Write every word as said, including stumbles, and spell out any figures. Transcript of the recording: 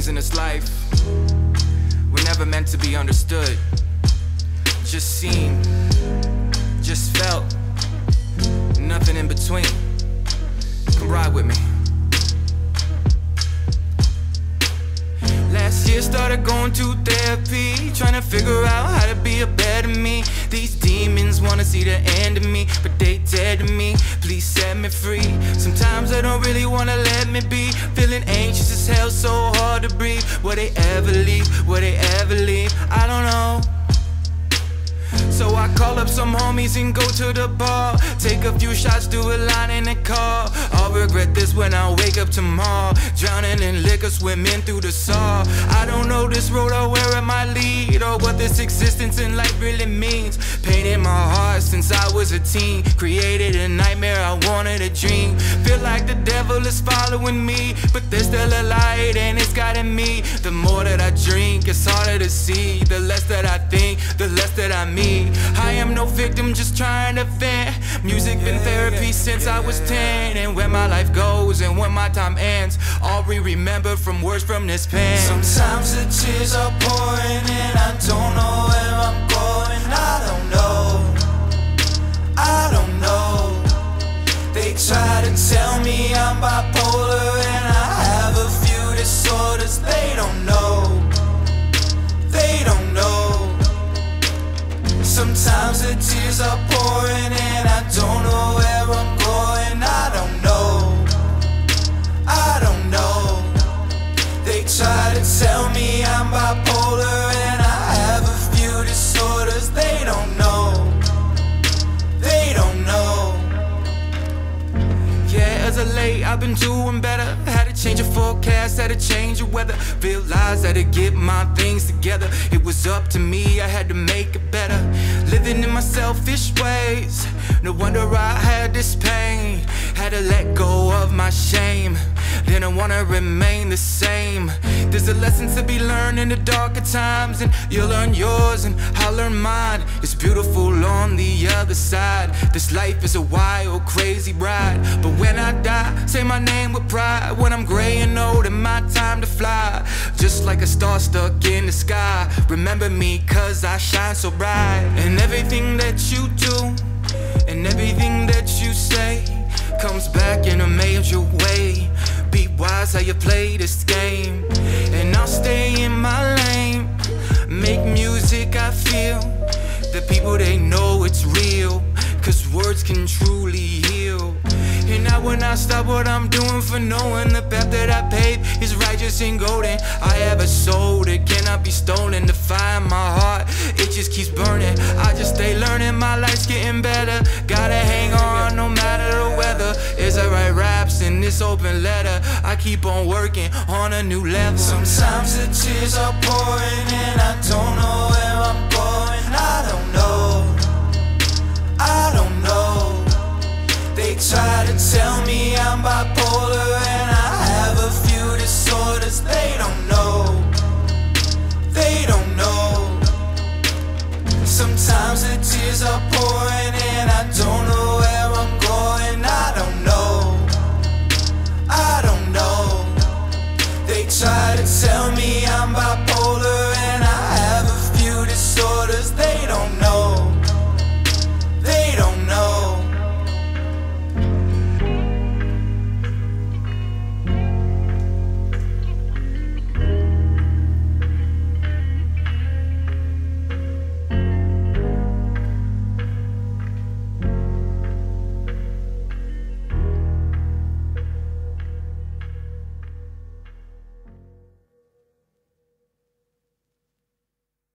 things in this life were never meant to be understood. Just seen, just felt, nothing in between. Come ride with me. Last year started going to therapy, trying to figure out how to be a better me. These demons wanna see the end of me, but they dead to me. Please set me free. Sometimes I don't really wanna let me be. Feeling anxious as hell, so hard to breathe. Will they ever leave? Will they ever leave? I don't know. So I call up some homies and go to the bar. Take a few shots, do a line in the car. I'll regret this when I wake up tomorrow. Drowning in liquor, swimming through the saw. I don't know this road or where it might lead, or what this existence in life really means. Pain in my heart since I was a teen. Created a nightmare, I wanted a dream. Feel like the devil is following me, but there's still a light and it's guiding me. The more that I drink, it's harder to see. The less that I think, the less that I meet. I am no victim, just trying to vent. Music been therapy since I was ten. And when my life goes and when my time ends, all we remember from words from this pen. Sometimes the tears are pouring and I don't know where I'm going. I don't know, I don't know. They try to tell me I'm bipolar and I have a few disorders. They don't know, they don't know. Sometimes the tears are pouring and I don't know where I'm going. I don't know, I don't know. They try to tell me I'm bipolar and I have a few disorders. They don't know, they don't know. Yeah, as of late, I've been doing better. Had to change the forecast, had to change the weather. Realized I had to get my things together. It was up to me, I had to make it better. Living in my selfish ways, no wonder I had this pain. Had to let go of my shame, didn't wanna remain the same. There's a lesson to be learned in the darker times, and you'll learn yours and I'll learn mine. It's beautiful on the other side. This life is a wild, crazy ride. But when I die, say my name with pride. When I'm gray and old and my time to fly, just like a star stuck in the sky. Remember me cause I shine so bright. And everything that you do and everything that you say comes back in a major way. Be wise how you play this game, and I'll stay in my lane. Make music I feel, the people they know it's real, cause words can truly heal. And I will not stop what I'm doing, for knowing the path that I pave is righteous and golden. I have a soul that cannot be stolen. To find my heart, it just keeps burning. I just stay learning, my life's getting better. Gotta hang on no matter the weather. As I write raps in this open letter, I keep on working on a new level. Sometimes the tears are pouring and I don't know where I'm going. I don't know, I don't know.